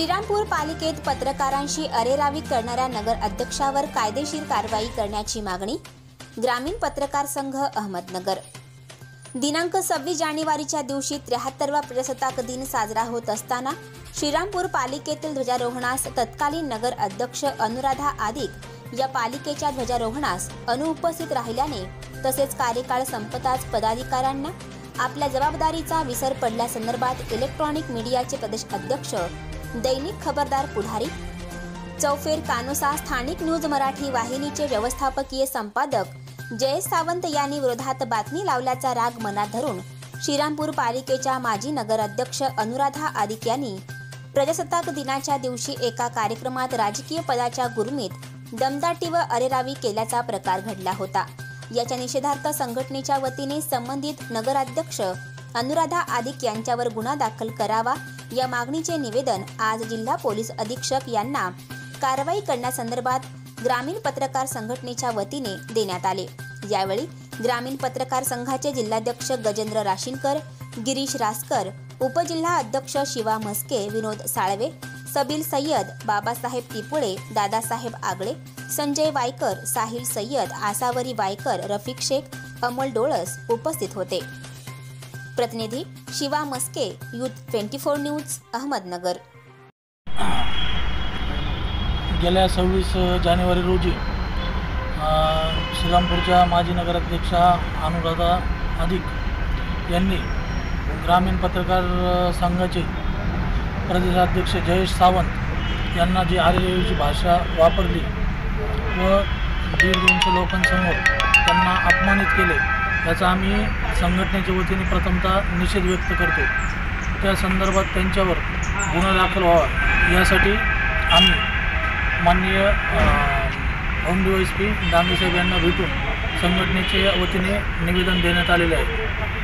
श्रीरामपूर पालिकेत पत्रकारांशी अरेरावी करणाऱ्या नगर अध्यक्षावर कायदेशीर कारवाई करण्याची मागणी। ग्रामीण पत्रकार संघ अहमदनगर। दिनांक 26 जानेवारीच्या दिवशी 73वा प्रजासत्ताक दिन साजरा होत असताना श्रीरामपूर पालिकेतील ध्वजारोहणास तत्कालीन नगर अध्यक्ष अनुराधा आदिक या पालिकेच्या ध्वजारोहणास अनुपस्थित राहिल्याने तसेच कार्यकाळ संपताच पदाधिकाऱ्यांना आपल्या जबाबदारीचा विसर पडल्यासंदर्भात इलेक्ट्रॉनिक मीडियाचे प्रदेश अध्यक्ष दैनिक खबरदार पुढारी चौफेर कानोसा स्थानिक न्यूज मराठी वाहिनीचे व्यवस्थापकीय संपादक जयेश सावंत यांनी विरोधात बातमी लावल्याचा राग मनात धरून श्रीरामपूर पालिकेच्या माजी नगराध्यक्ष अनुराधा आदिक यांनी प्रजासत्ताक दिनाच्या दिवशी एका कार्यक्रमात राजकीय पदाच्या गुरमीत दमदाटी व अरेरावी केल्याचा प्रकार घडला होता। याच्या निषेधार्थ संघटनेच्या वतीने संबंधित नगराध्यक्ष अनुराधा आदिक यांच्यावर गुन्हा दाखल करावा या मागणीचे निवेदन आज जिल्हा पोलीस अधीक्षक यांना कारवाई करण्यासंदर्भात ग्रामीण पत्रकार संघटनेच्या वतीने देण्यात आले। यावेळी ग्रामीण पत्रकार संघाचे जिल्हाध्यक्ष गजेंद्र राशीनकर, गिरीश रासकर, उपजिल्हा अध्यक्ष शिवा म्हस्के, विनोद साळवे, सबील सय्यद, बाबासाहेब तिपुळे, दादासाहेब आगळे, संजय वायकर, साहिल सय्यद, आसावरी वायकर, रफिक शेख, अमोल डोळस उपस्थित होते। प्रतिनिधी शिवा म्हस्के, यूथ 24 न्यूज अहमदनगर। गेल्या 26 जानेवारी रोजी श्रीरामपूरच्या माजी नगराध्यक्षा अनुराधा आदिक यांनी ग्रामीण पत्रकार संघाचे प्रदेशाध्यक्ष जयेश सावंत यांना जी अरेरावीची भाषा वापरली व 150 लोकांसमोर त्यांना अपमानित केले याचा आम्ही संघटनेच्या वतीने प्रथमतः निषेध व्यक्त करतो। त्या संदर्भात त्यांच्यावर गुन्हा दाखल व्हावा यासाठी आम्ही माननीय होम डीवायएसपी डांगेसाहेब यांना भेटून संघटनेच्या वतीने निवेदन देण्यात आलेले आहे।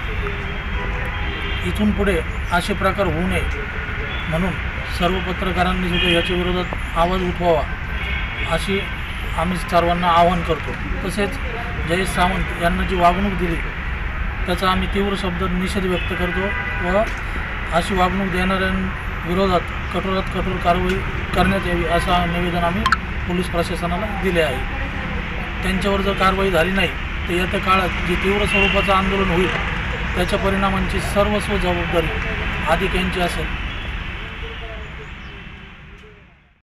इथून पुढे असे प्रकार होऊ नये म्हणून सर्व पत्रकारांनी सुद्धा याच्या विरोधात आवाज उठवावा अशी आम्ही सर्वांना आवाहन करतो। तसेच जयेश सावंत यांना जी वागणूक दिली त्याचा आम्ही तीव्र शब्दात निषेध व्यक्त करतो व अशी वागणूक देणाऱ्यांविरोधात कठोरात कठोर कारवाई करण्यात यावी असं निवेदन आम्ही पोलीस प्रशासनाला दिले आहे। त्यांच्यावर जर कारवाई झाली नाही तर येत्या काळात जे तीव्र स्वरूपाचं आंदोलन होईल त्याच्या परिणामांची सर्वस्व जबाबदारी आदिक यांची असेल।